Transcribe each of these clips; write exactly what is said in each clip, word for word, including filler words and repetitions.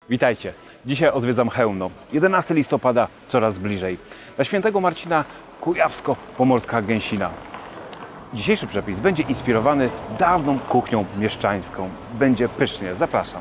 Witajcie. Dzisiaj odwiedzam Chełmno. jedenastego listopada coraz bliżej. Na świętego Marcina kujawsko-pomorska gęsina. Dzisiejszy przepis będzie inspirowany dawną kuchnią mieszczańską. Będzie pysznie. Zapraszam.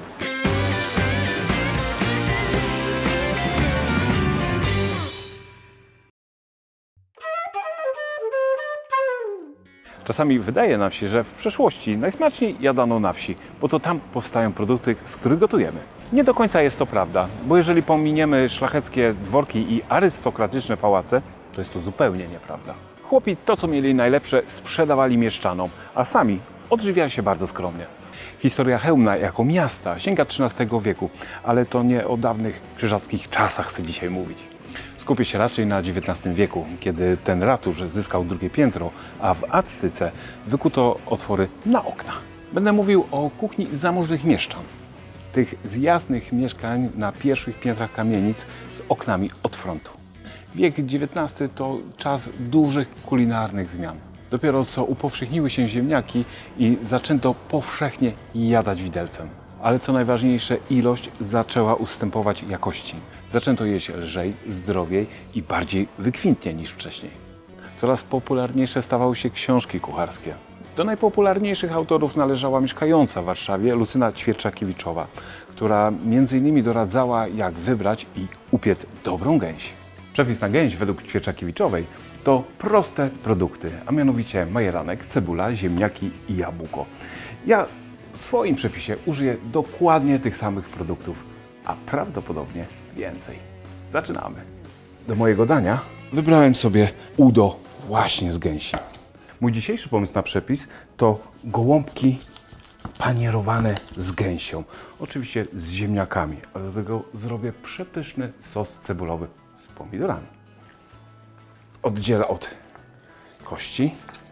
Czasami wydaje nam się, że w przeszłości najsmaczniej jadano na wsi, bo to tam powstają produkty, z których gotujemy. Nie do końca jest to prawda, bo jeżeli pominiemy szlacheckie dworki i arystokratyczne pałace, to jest to zupełnie nieprawda. Chłopi to, co mieli najlepsze, sprzedawali mieszczanom, a sami odżywiali się bardzo skromnie. Historia Chełmna jako miasta sięga trzynastego wieku, ale to nie o dawnych krzyżackich czasach chcę dzisiaj mówić. Skupię się raczej na dziewiętnastym wieku, kiedy ten ratusz zyskał drugie piętro, a w Attyce wykuto otwory na okna. Będę mówił o kuchni zamożnych mieszczan. Tych zjaznych mieszkań na pierwszych piętrach kamienic z oknami od frontu. Wiek dziewiętnasty to czas dużych kulinarnych zmian. Dopiero co upowszechniły się ziemniaki i zaczęto powszechnie jadać widelcem. Ale co najważniejsze, ilość zaczęła ustępować jakości. Zaczęto jeść lżej, zdrowiej i bardziej wykwintnie niż wcześniej. Coraz popularniejsze stawały się książki kucharskie. Do najpopularniejszych autorów należała mieszkająca w Warszawie Lucyna Ćwierczakiewiczowa, która między innymi doradzała, jak wybrać i upiec dobrą gęś. Przepis na gęś według Ćwierczakiewiczowej to proste produkty, a mianowicie majeranek, cebula, ziemniaki i jabłko. Ja w swoim przepisie użyję dokładnie tych samych produktów, a prawdopodobnie więcej. Zaczynamy. Do mojego dania wybrałem sobie udo właśnie z gęsi. Mój dzisiejszy pomysł na przepis to gołąbki panierowane z gęsią. Oczywiście z ziemniakami, ale do tego zrobię przepyszny sos cebulowy z pomidorami. Oddzielę od kości.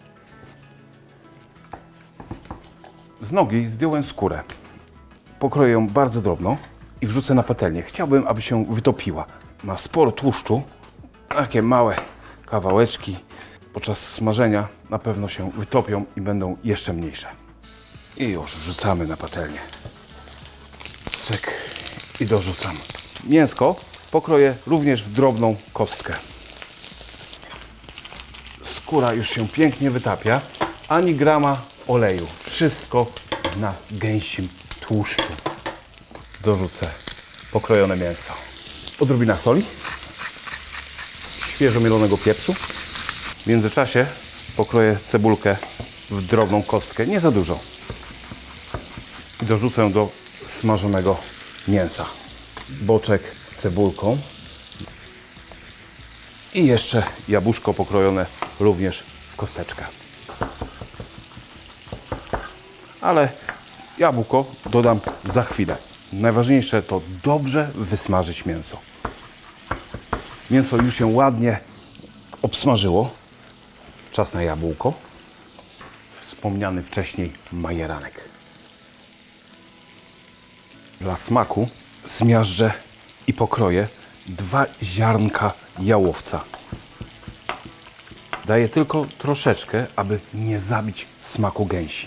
Z nogi zdjąłem skórę. Pokroję ją bardzo drobno i wrzucę na patelnię. Chciałbym, aby się wytopiła. Ma sporo tłuszczu, takie małe kawałeczki. Podczas smażenia na pewno się wytopią i będą jeszcze mniejsze. I już wrzucamy na patelnię. Cyk. I dorzucam. Mięsko pokroję również w drobną kostkę. Skóra już się pięknie wytapia. Ani grama oleju. Wszystko na gęsim tłuszczu. Dorzucę pokrojone mięso. Odrobina soli. Świeżo mielonego pieprzu. W międzyczasie pokroję cebulkę w drobną kostkę, nie za dużo. I dorzucę do smażonego mięsa. Boczek z cebulką. I jeszcze jabłuszko pokrojone również w kosteczkę. Ale jabłko dodam za chwilę. Najważniejsze to dobrze wysmażyć mięso. Mięso już się ładnie obsmażyło. Czas na jabłko. Wspomniany wcześniej majeranek. Dla smaku zmiażdżę i pokroję dwa ziarnka jałowca. Daję tylko troszeczkę, aby nie zabić smaku gęsi.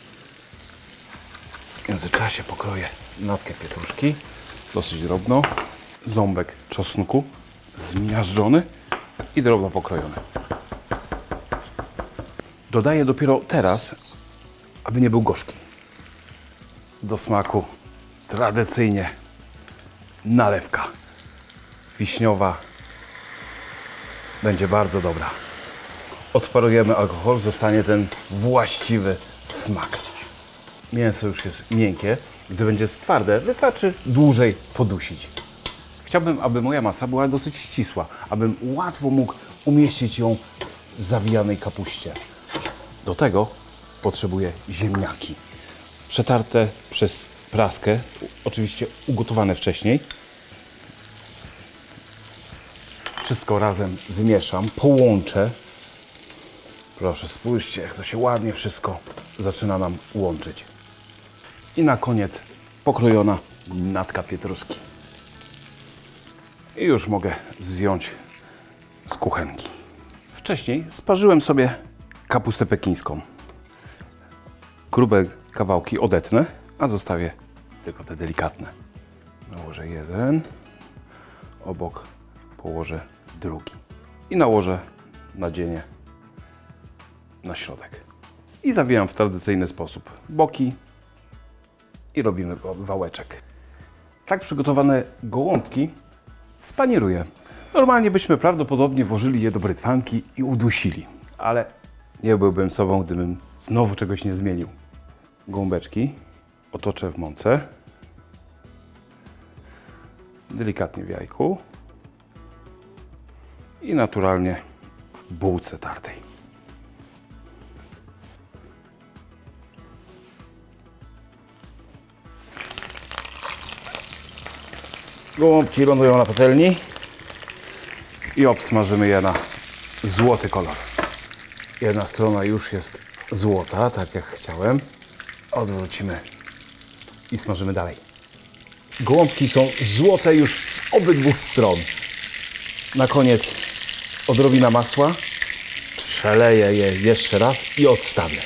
W międzyczasie pokroję natkę pietruszki, dosyć drobno, ząbek czosnku zmiażdżony i drobno pokrojony. Dodaję dopiero teraz, aby nie był gorzki. Do smaku tradycyjnie nalewka wiśniowa będzie bardzo dobra. Odparujemy alkohol, zostanie ten właściwy smak. Mięso już jest miękkie. Gdy będzie twarde, wystarczy dłużej podusić. Chciałbym, aby moja masa była dosyć ścisła, abym łatwo mógł umieścić ją w zawijanej kapuście. Do tego potrzebuję ziemniaki. Przetarte przez praskę, oczywiście ugotowane wcześniej. Wszystko razem wymieszam, połączę. Proszę, spójrzcie, jak to się ładnie wszystko zaczyna nam łączyć. I na koniec pokrojona natka pietruszki. I już mogę zdjąć z kuchenki. Wcześniej sparzyłem sobie kapustę pekińską. Grube kawałki odetnę, a zostawię tylko te delikatne. Położę jeden, obok położę drugi i nałożę nadzienie na środek. I zawijam w tradycyjny sposób boki i robimy wałeczek. Tak przygotowane gołąbki spanieruję. Normalnie byśmy prawdopodobnie włożyli je do brytwanki i udusili, ale nie byłbym sobą, gdybym znowu czegoś nie zmienił. Gołąbeczki otoczę w mące, delikatnie w jajku i naturalnie w bułce tartej. Gołąbki lądują na patelni i obsmażymy je na złoty kolor. Jedna strona już jest złota, tak jak chciałem. Odwrócimy i smażymy dalej. Gołąbki są złote już z obydwu stron. Na koniec odrobina masła. Przeleję je jeszcze raz i odstawię.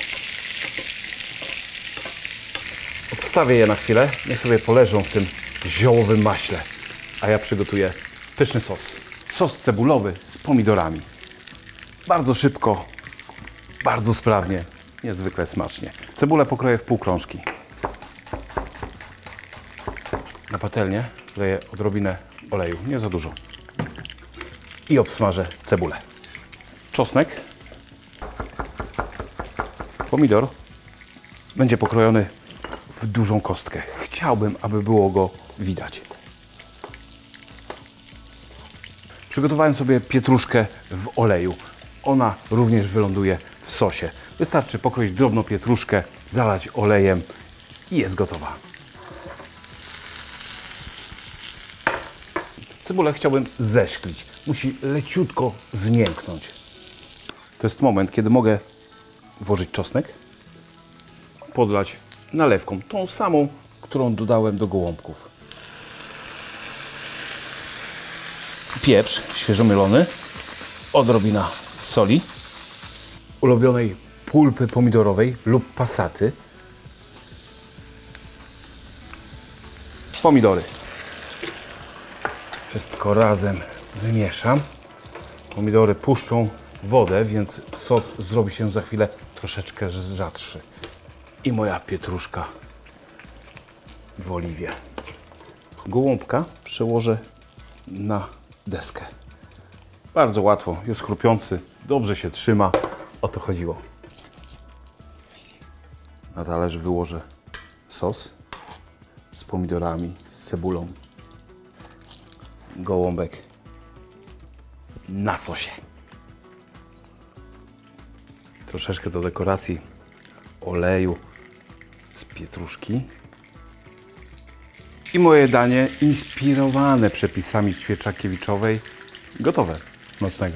Odstawię je na chwilę, niech sobie poleżą w tym ziołowym maśle. A ja przygotuję pyszny sos. Sos cebulowy z pomidorami. Bardzo szybko, bardzo sprawnie, niezwykle smacznie. Cebulę pokroję w półkrążki. Na patelnię wleję odrobinę oleju, nie za dużo. I obsmażę cebulę. Czosnek. Pomidor będzie pokrojony w dużą kostkę. Chciałbym, aby było go widać. Przygotowałem sobie pietruszkę w oleju. Ona również wyląduje w sosie. Wystarczy pokroić drobną pietruszkę, zalać olejem i jest gotowa. Cebulę chciałbym zeszklić. Musi leciutko zmięknąć. To jest moment, kiedy mogę włożyć czosnek, podlać nalewką, tą samą, którą dodałem do gołąbków. Pieprz świeżo mielony, odrobina soli, ulubionej pulpy pomidorowej lub pasaty, pomidory. Wszystko razem wymieszam. Pomidory puszczą wodę, więc sos zrobi się za chwilę troszeczkę rzadszy. I moja pietruszka w oliwie. Gołąbka przełożę na deskę. Bardzo łatwo, jest chrupiący, dobrze się trzyma. O to chodziło. Na talerz wyłożę sos z pomidorami, z cebulą. Gołąbek na sosie. Troszeczkę do dekoracji oleju z pietruszki. I moje danie inspirowane przepisami Ćwierczakiewiczowej. Gotowe. Smacznego.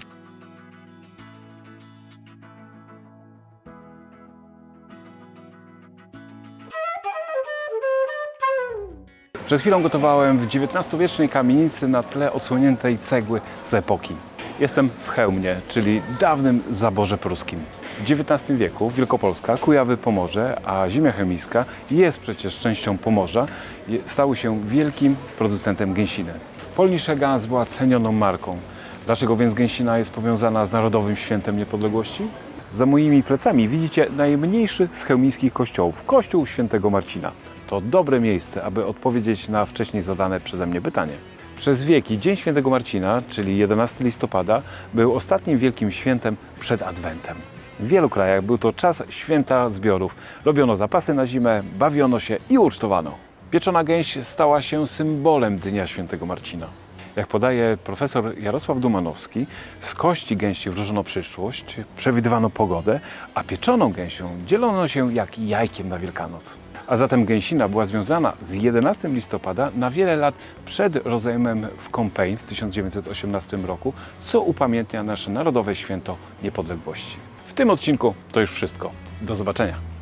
Przed chwilą gotowałem w dziewiętnastowiecznej kamienicy na tle osłoniętej cegły z epoki. Jestem w Chełmie, czyli dawnym zaborze pruskim. W dziewiętnastym wieku Wielkopolska, Kujawy, Pomorze, a ziemia chemicka jest przecież częścią Pomorza, stały się wielkim producentem gęsiny. Polnische Gans była cenioną marką. Dlaczego więc gęsina jest powiązana z Narodowym Świętem Niepodległości? Za moimi plecami widzicie najmniejszy z chełmińskich kościołów, kościół Świętego Marcina. To dobre miejsce, aby odpowiedzieć na wcześniej zadane przeze mnie pytanie. Przez wieki Dzień Świętego Marcina, czyli jedenastego listopada, był ostatnim wielkim świętem przed Adwentem. W wielu krajach był to czas święta zbiorów. Robiono zapasy na zimę, bawiono się i ucztowano. Pieczona gęś stała się symbolem Dnia Świętego Marcina. Jak podaje profesor Jarosław Dumanowski, z kości gęsi wróżono przyszłość, przewidywano pogodę, a pieczoną gęsią dzielono się jak jajkiem na Wielkanoc. A zatem gęsina była związana z jedenastego listopada na wiele lat przed rozejmem w Kompeń w tysiąc dziewięćset osiemnastym roku, co upamiętnia nasze Narodowe Święto Niepodległości. W tym odcinku to już wszystko. Do zobaczenia.